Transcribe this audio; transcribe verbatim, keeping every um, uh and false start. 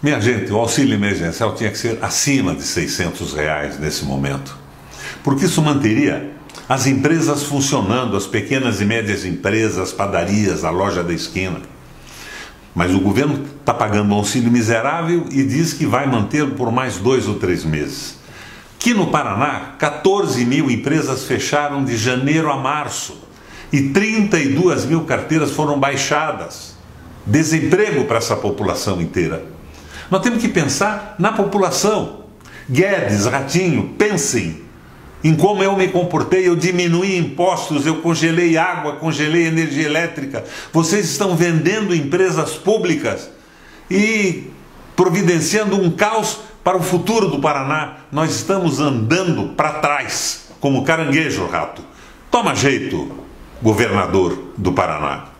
Minha gente, o auxílio emergencial tinha que ser acima de seiscentos reais nesse momento, porque isso manteria as empresas funcionando, as pequenas e médias empresas, as padarias, a loja da esquina. Mas o governo está pagando um auxílio miserável e diz que vai manter por mais dois ou três meses. Aqui no Paraná, quatorze mil empresas fecharam de janeiro a março e trinta e duas mil carteiras foram baixadas. Desemprego para essa população inteira. Nós temos que pensar na população. Guedes, Ratinho, pensem em como eu me comportei. Eu diminuí impostos, eu congelei água, congelei energia elétrica. Vocês estão vendendo empresas públicas e providenciando um caos para o futuro do Paraná. Nós estamos andando para trás, como caranguejo, rato. Toma jeito, governador do Paraná.